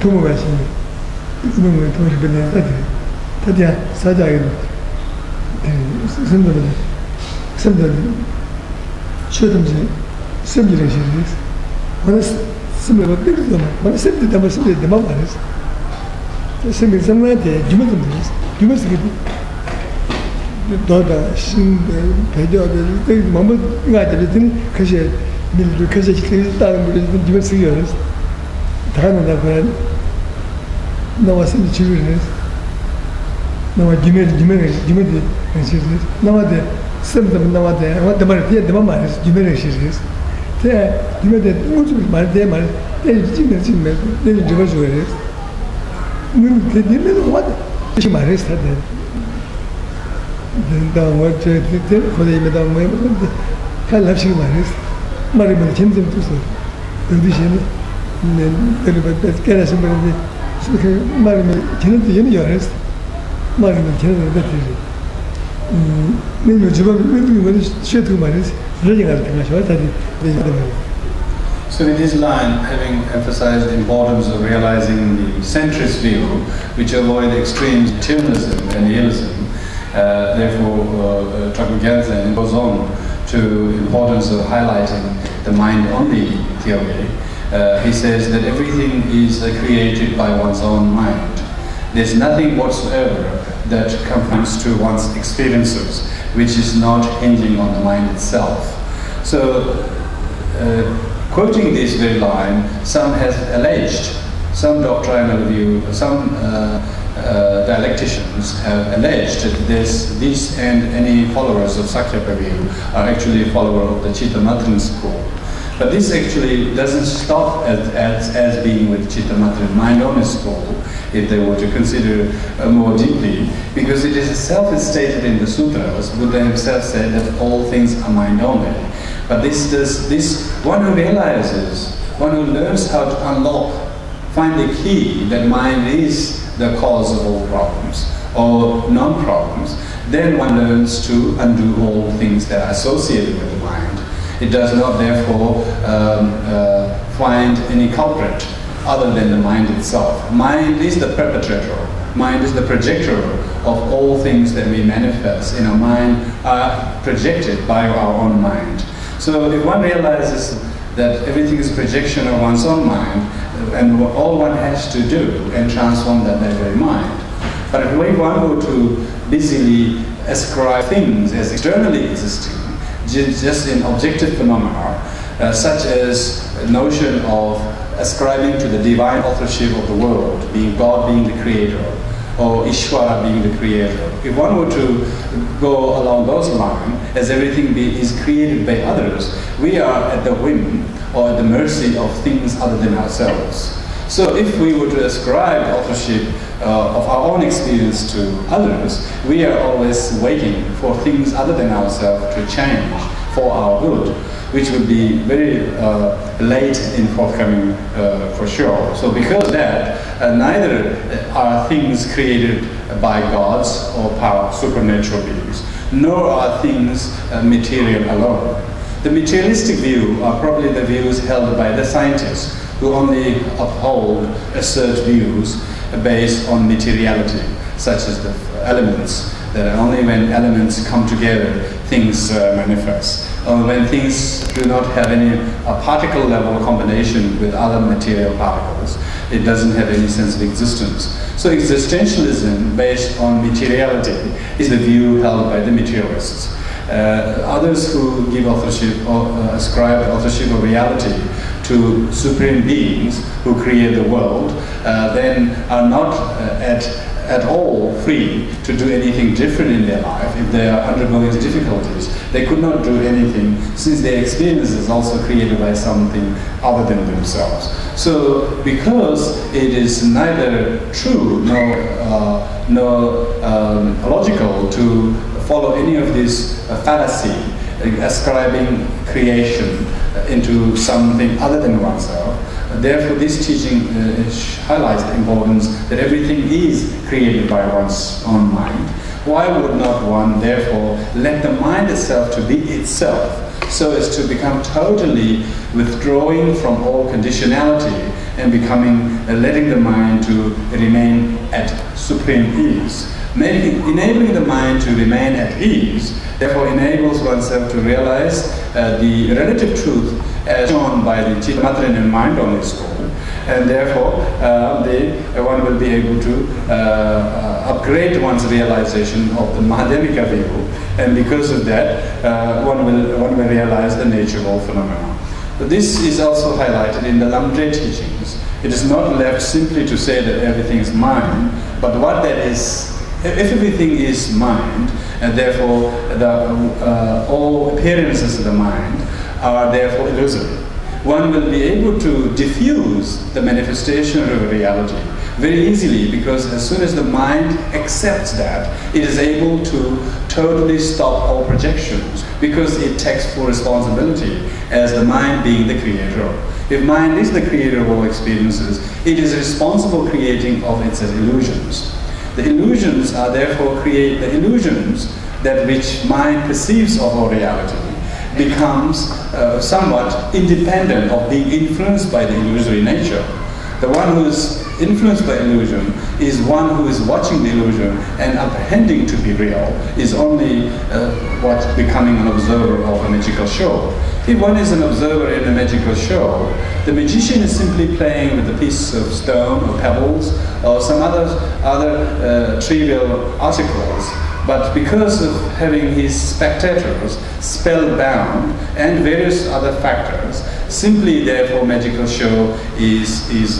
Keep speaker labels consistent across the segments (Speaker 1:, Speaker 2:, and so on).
Speaker 1: 도모가시니 이놈을 도시 변해 다디야 사자에 선들 쇼든지 섬지를 시리스 원래 섬을 어떻게 원래 섬들 담아 섬들 담아 말했어 섬을 섬한테 주면서 말했어 주면서 너다 신들 배려를 되게 마음을 가지고 그것이 밀도 그것이 다른 분들 주면서 열었어 다른 나가 나와서 지르는 나와 주면을 시리스 나와대 섬들 나와대 왔다 말이야 담아 말했어 주면을 시리스 대 주면에 무슨 말대 말 내지는 내지 주면서 그래 문 대디는 왔다 이 말했어 다음 월주에 거기에다 뭐 칼랍식 말했어 말이면 진짜 뜻어 어디시네 내가 깨라서 말인데 그렇게 말이면 진짜 얘는 열었어 말이면 진짜 됐지 내가 주변에 왜 쉬어도 말했어 그러니까 내가 다시
Speaker 2: So in his line, having emphasized the importance of realizing the centrist view, which avoid extremes materialism and nihilism, therefore, Thakur Gyaltsen goes on to the importance of highlighting the mind-only theory. He says that everything is created by one's own mind. There's nothing whatsoever that comes to one's experiences which is not hinging on the mind itself. So, quoting this very line, some has alleged, some doctrinal view, some dialecticians have alleged that this and any followers of Sakyapa view are actually followers of the Chittamatrin school. But this actually doesn't stop as being with Chittamatrin mind-only school, if they were to consider more deeply, because it is self-stated in the sutras. Buddha himself said that all things are mind-only. But this one who realizes, one who learns how to unlock, find the key that mind is the cause of all problems or non-problems, then one learns to undo all things that are associated with the mind. It does not therefore find any culprit other than the mind itself. Mind is the perpetrator. Mind is the projector of all things that we manifest in our mind are projected by our own mind. So if one realizes that everything is a projection of one's own mind, and all one has to do and transform that very mind. But if one were to busily ascribe things as externally existing, just in objective phenomena, such as a notion of ascribing to the divine authorship of the world, being God being the creator, or Ishvara being the creator. If one were to go along those lines, as everything is created by others, we are at the whim or at the mercy of things other than ourselves. So if we were to ascribe authorship of our own experience to others, we are always waiting for things other than ourselves to change for our good, which would be very late in forthcoming for sure. So because that, neither are things created by gods or supernatural beings, nor are things material alone. The materialistic view are probably the views held by the scientists, who only uphold assert views based on materiality, such as the elements, that only when elements come together, things manifest. When things do not have any particle level combination with other material particles, it doesn't have any sense of existence. So existentialism based on materiality is the view held by the materialists. Others who give authorship or ascribe authorship of reality to supreme beings who create the world, then are not at all free to do anything different in their life. If they are undergoing difficulties, they could not do anything, since their experience is also created by something other than themselves. So because it is neither true nor logical to follow any of this fallacy, ascribing creation into something other than oneself, therefore this teaching highlights the importance that everything is created by one's own mind. Why would not one therefore let the mind itself to be itself, so as to become totally withdrawing from all conditionality and letting the mind to remain at supreme ease. Enabling the mind to remain at ease, therefore enables oneself to realize the relative truth as shown by the Chittamatrina and mind-only school, and therefore one will be able to upgrade one's realization of the Madhyamika view, and because of that one will realize the nature of all phenomena. But this is also highlighted in the Lamdre teachings. It is not left simply to say that everything is mind, but what that is, if everything is mind, and therefore all appearances of the mind are therefore illusory, one will be able to diffuse the manifestation of reality very easily, because as soon as the mind accepts that, it is able to totally stop all projections, because it takes full responsibility as the mind being the creator. If mind is the creator of all experiences, it is responsible creating of its illusions. The illusions are therefore the illusions that which mind perceives of all reality becomes somewhat independent of being influenced by the illusory nature. The one who is influenced by illusion is one who is watching the illusion and apprehending to be real, is only becoming an observer of a magical show. If one is an observer in a magical show, the magician is simply playing with a piece of stone or pebbles or some other trivial articles. But because of having his spectators spellbound and various other factors, simply therefore magical show is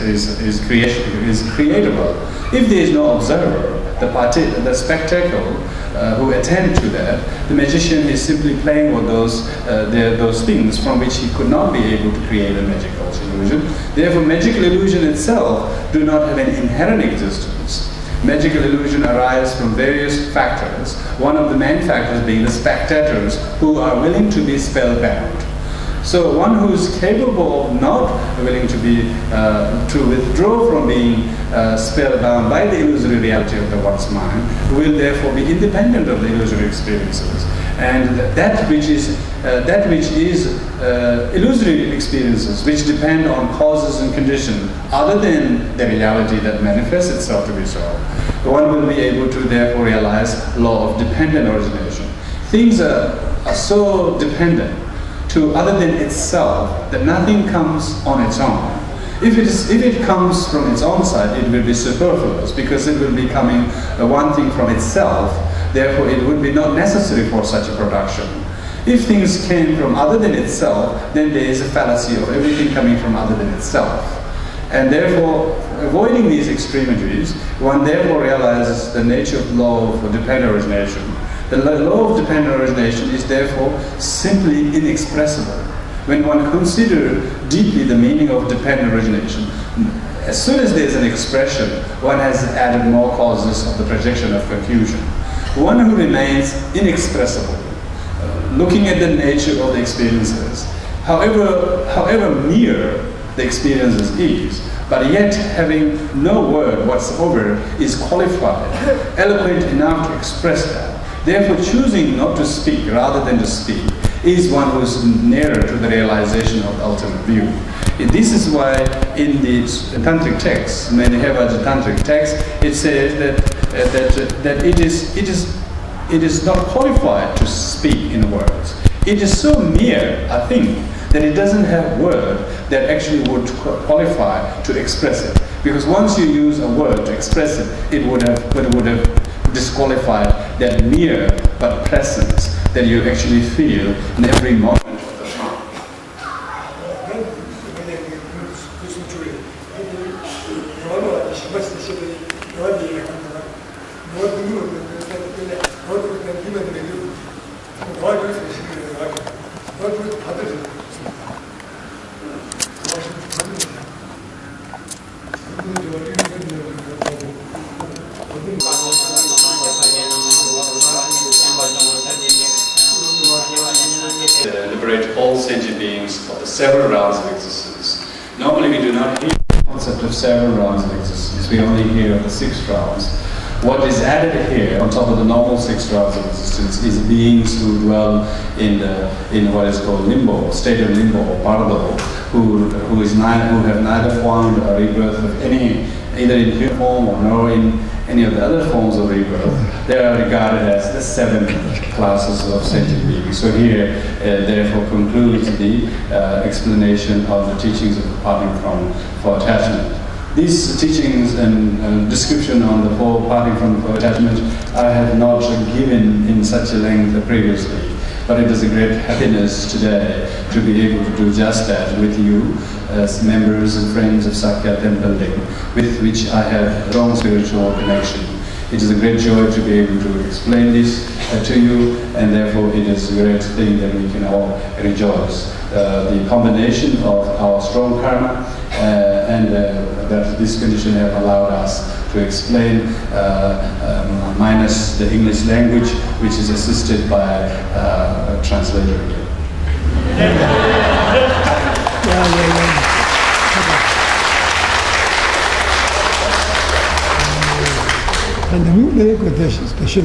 Speaker 2: creatable. If there is no observer, the spectacle who attend to that, the magician is simply playing with those things from which he could not be able to create a magical illusion. Therefore, magical illusion itself do not have an inherent existence. Magical illusion arises from various factors, one of the main factors being the spectators who are willing to be spellbound. So one who is capable of not willing to be to withdraw from being spellbound by the illusory reality of the one's mind will therefore be independent of the illusory experiences, and that which is illusory experiences, which depend on causes and conditions other than the reality that manifests itself to be so, one will be able to therefore realize law of dependent origination. Things are so dependent to other than itself that nothing comes on its own. If it comes from its own side, it will be superfluous, because it will be coming one thing from itself. Therefore, it would be not necessary for such a production. If things came from other than itself, then there is a fallacy of everything coming from other than itself. And therefore, avoiding these extremities, one therefore realizes the nature of law of dependent origination. The law of dependent origination is therefore simply inexpressible. When one considers deeply the meaning of dependent origination, as soon as there is an expression, one has added more causes of the projection of confusion. One who remains inexpressible, looking at the nature of the experiences, however mere the experiences is, but yet having no word whatsoever is qualified, eloquent enough to express that. Therefore, choosing not to speak rather than to speak is one who is nearer to the realization of the ultimate view. This is why in the tantric text, Mahayana tantric text, it says that it is not qualified to speak in words. It is so mere a thing that it doesn't have word that actually would qualify to express it. Because once you use a word to express it, it would have disqualified that mere but presence that you actually feel in every moment of the time. Liberate all sentient beings of the several rounds of existence. Normally we do not hear the concept of several rounds of existence, we only hear of the 6 rounds. What is added here on top of the normal 6 rounds of existence is beings who dwell in what is called limbo, state of limbo or pardo, who have neither formed a rebirth of any, either in human form or nor in any of the other forms of rebirth. They are regarded as the 7 classes of sentient beings. So here, therefore, concludes the explanation of the teachings of parting from for attachment. These teachings and description on the parting from for attachment I have not given in such a length previously, but it is a great happiness today to be able to do just that with you as members and friends of Sakya Temple Building, with which I have a strong spiritual connection. It is a great joy to be able to explain this to you, and therefore it is a great thing that we can all rejoice. The combination of our strong karma and that this condition have allowed us to explain minus the English language, which is assisted by a translator here.
Speaker 1: special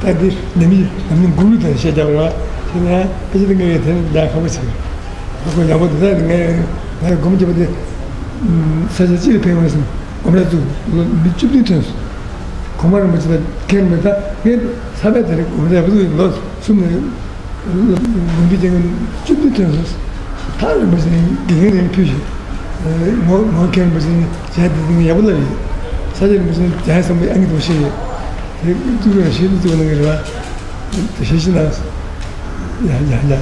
Speaker 1: 사실지 배우면서 아무래도 밑줄이 됐어. 그만을 못 잡아 걔는다. 걔 사배들이 우리도 너 숨는 문비쟁은 줄이 됐어. 다른 무슨 기능의 표시. 뭐 걔는 무슨 제대로 야불이. 사실 무슨 자해서 뭐 안기 도시. 두고 쉬는 두는 거라. 대신 나왔어. 야.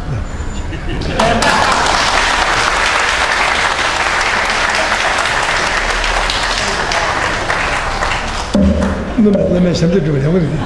Speaker 1: لما شمت الجبل يا ولدي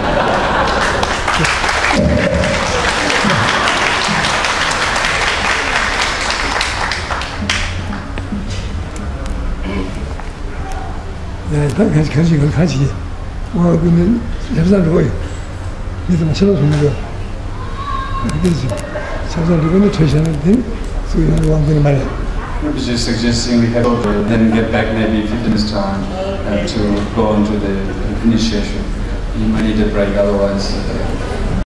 Speaker 1: 야, 같이 와 그러면 잡살 거야. 이제 맞춰서 주는 거. 그렇지. 잡살 이거는 최선인데 소유는 왕분이 말이야.
Speaker 2: I was just suggesting we have to then get back maybe 15 minutes time to go into the initiation. You might need a break, otherwise